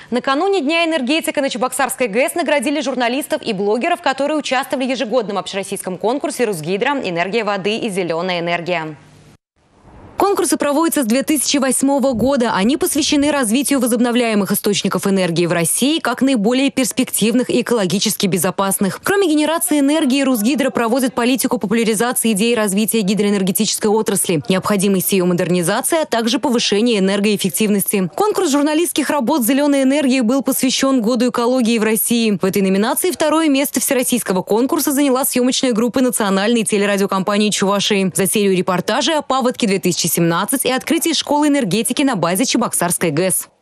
Накануне Дня энергетика на Чебоксарской ГЭС наградили журналистов и блогеров, которые участвовали в ежегодном общероссийском конкурсе «Русгидро. Энергия воды и зеленая энергия». Конкурсы проводятся с 2008 года. Они посвящены развитию возобновляемых источников энергии в России как наиболее перспективных и экологически безопасных. Кроме генерации энергии, Русгидро проводит политику популяризации идей развития гидроэнергетической отрасли, необходимости ее модернизации, а также повышения энергоэффективности. Конкурс журналистских работ «Зеленой энергии» был посвящен Году экологии в России. В этой номинации второе место всероссийского конкурса заняла съемочная группа национальной телерадиокомпании Чувашии за серию репортажей о паводке 2017 и открытии школы энергетики на базе Чебоксарской ГЭС.